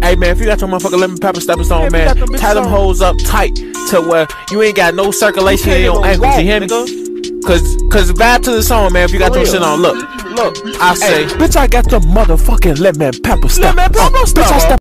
Hey man, if you got your motherfucking lemon pepper stepping stone, man, tie them hoes up tight to where you ain't got no circulation in your ankles. You hear me? Cause vibe to the song, man. If you got your shit on, look. I say, bitch, I got the motherfucking lemon pepper step. Bitch, I step